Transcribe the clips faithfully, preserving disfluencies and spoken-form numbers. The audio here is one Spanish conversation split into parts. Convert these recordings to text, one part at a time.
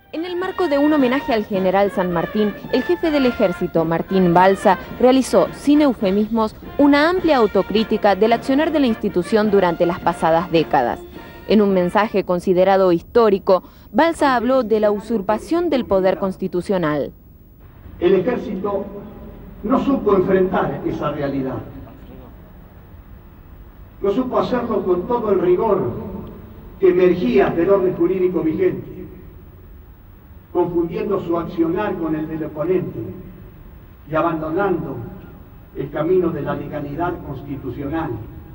En el marco de un homenaje al general San Martín, el jefe del ejército, Martín Balsa, realizó, sin eufemismos, una amplia autocrítica del accionar de la institución durante las pasadas décadas. En un mensaje considerado histórico, Balsa habló de la usurpación del poder constitucional. El ejército no supo enfrentar esa realidad. No supo hacerlo con todo el rigor que emergía del orden jurídico vigente, confundiendo su accionar con el del oponente y abandonando el camino de la legalidad constitucional.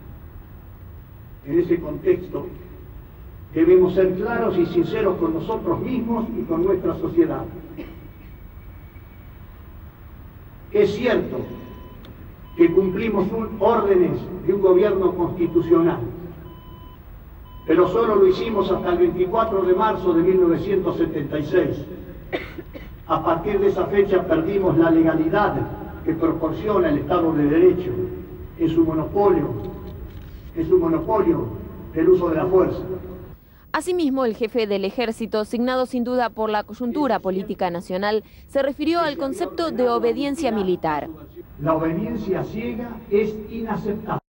En ese contexto, debemos ser claros y sinceros con nosotros mismos y con nuestra sociedad. Es cierto que cumplimos un, órdenes de un gobierno constitucional, pero solo lo hicimos hasta el veinticuatro de marzo de mil novecientos setenta y seis. A partir de esa fecha perdimos la legalidad que proporciona el Estado de Derecho en su monopolio, en su monopolio del uso de la fuerza. Asimismo, el jefe del ejército, signado sin duda por la coyuntura política nacional, se refirió al concepto de obediencia militar. La obediencia ciega es inaceptable.